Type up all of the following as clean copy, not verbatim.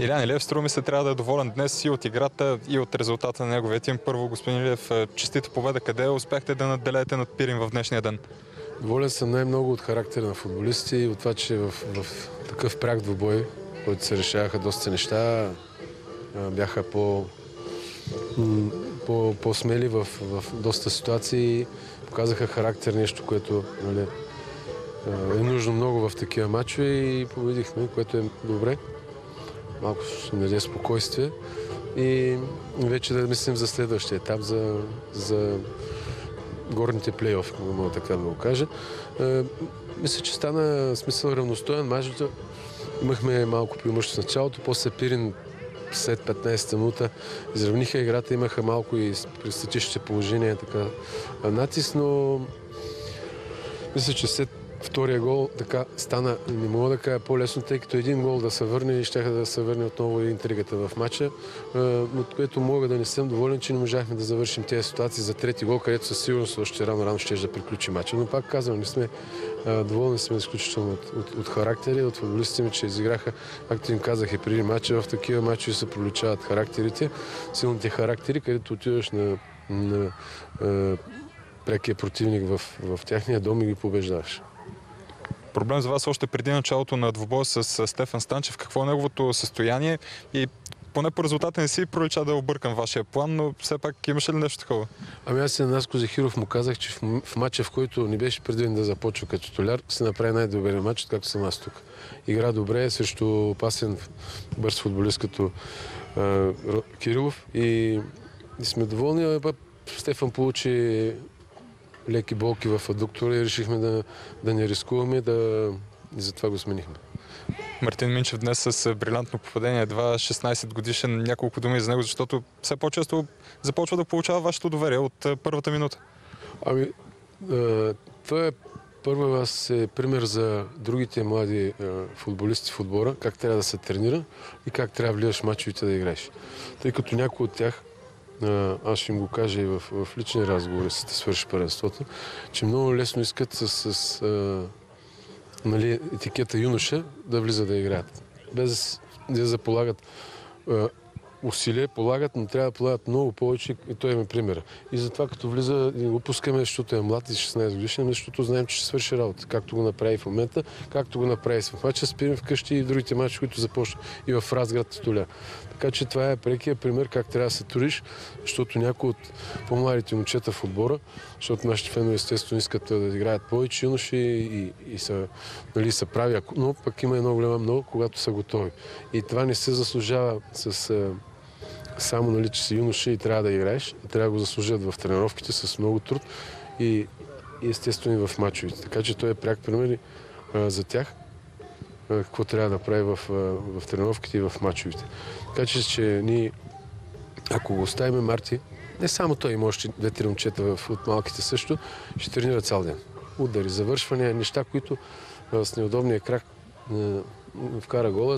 Илян Илиев, струва ми се, трябва да е доволен днес и от играта, и от резултата на неговия тим. Първо, господин Илиев, честита победа. Къде успяхте да надделеете над Пирин в днешния ден? Доволен съм най-много от характера на футболисти и от това, че в такъв пряк двубой, който се решаваха доста неща, бяха по-смели в доста ситуации, показаха характер, нещо, което е нужно много в такива мачове и победихме, което е добре. Малко ще даде спокойствие и вече да мислим за следващия етап, за горните плейоф, мога така да го кажа. Мисля, че стана смисъл равностоен мач. Имахме малко преимущество в началото, после Пирин след 15-та минута изравниха играта, имаха малко и при статичните положения така натиск, но мисля, че след втория гол така стана, не мога да кажа по-лесно, тъй като един гол да се върне и щяха да се върне отново интригата в матча, от което мога да не съм доволен, че не можахме да завършим тези ситуации за трети гол, където със сигурност още рано ще да приключи матча. Но пак казвам, не сме доволни сме изключително от характери, от футболистите ми, че изиграха, както им казах и преди матча, в такива матчи се проличават характерите, силните характери, където отиваш на прекия противник в тяхния дом и ги побеждаваш. Проблем за вас още преди началото на двубоя с Стефан Станчев. Какво е неговото състояние? И поне по резултата не си пролича да е объркан вашия план, но все пак имаше ли нещо такова? Ами аз и на Наско Захиров му казах, че в матча, в който не беше предвиден да започва като титуляр, се направи най-добрият матч, както съм аз тук. Игра добре срещу опасен бърз футболист като Кирилов и сме доволни. Стефан получи леки болки в адуктора и решихме да не рискуваме и затова го сменихме. Мартин Минчев днес с брилянтно попадение, едва 16 годишен, няколко думи за него, защото все по-често започва да получава вашето доверие от първата минута. Ами, това е първо пример за другите млади футболисти в отбора, как трябва да се тренира и как трябва да влизаш в мачовете да играеш. Тъй като някой от тях, аз ще им го кажа и в лични разговори, за да свърши първенството, че много лесно искат с етикета юноша да влизат да играят. Без да полагат усилия, полагат, но трябва да полагат много повече и той има примера. И затова като влиза, не го пускаме, защото е млад и 16 годишен, защото знаем, че ще свърши работа. Както го направи в момента, както го направи в матча с Пирин вкъщи и другите матчи, които започнат и в Разград Столя. Така че това е прекия пример как трябва да се туриш, защото някои от по-младите момчета в отбора, защото нашите фенове естествено искат да играят повече юноши и са прави, но пък има едно голямо много, когато са готови. И това не се заслужава само, че си юноша и трябва да играеш. Трябва да го заслужат в тренировките с много труд и естествено и в мачовете. Така че той е пряк пример за тях, какво трябва да прави в тренировките и в мачовете. Така че ние, ако го оставим Марти, не само той, има още 2-3 момчета от малките също, ще тренира цял ден. Удари, завършвания, неща, които с неудобния крак вкара гола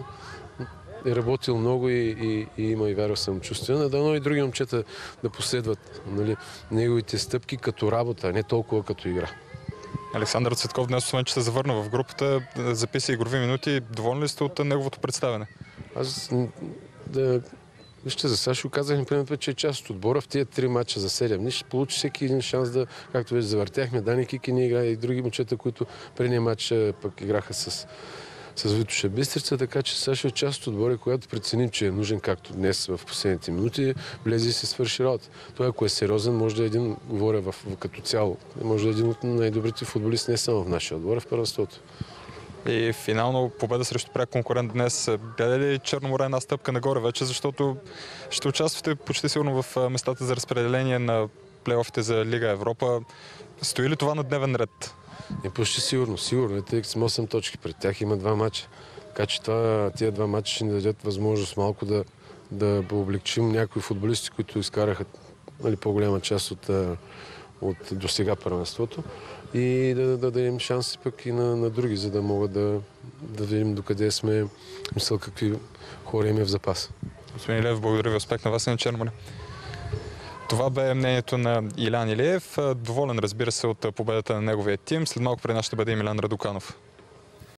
е работил много и има и вяра в самочувствие. Дано и други момчета да последват неговите стъпки като работа, не толкова като игра. Александър Цветков днес, освен че се завърна в групата, записа игрови минути. Доволни ли сте от неговото представяне? Вижте, за сега ще казах, например, че е част от отбора в тия 3 мача за 7 дни. Ще получи всеки един шанс както вече завъртяхме, Дани Кикини игра и други момчета, които предния матч пък играха с Витоша Бистрица, така че сега ще е част от отбора, когато преценим, че е нужен, както днес в последните минути, влезе и се свърши работа. Той, ако е сериозен, може да е един, говоря като цяло, може да е един от най-добрите футболисти не само в нашия отбор, а в първенството. И финално победа срещу пряк конкурент днес. Гледа ли Черноморе една стъпка нагоре вече, защото ще участвате почти сигурно в местата за разпределение на плейофите за Лига Европа. Стои ли това на дневен ред? Почти сигурно, тъй като сме 8 точки пред тях, има 2 мача. Така че тия 2 мача ще ни дадат възможност малко да облегчим някои футболисти, които изкараха по-голяма част от досега първенството и да дадем шанси пък и на други, за да могат да видим докъде сме, какви хора имаме в запас. Господин Илиев, благодаря ви, успех на вас и на Черноморе. Това бе мнението на Илян Илиев. Доволен, разбира се, от победата на неговия тим. След малко при нас ще бъде и Милен Радоканов.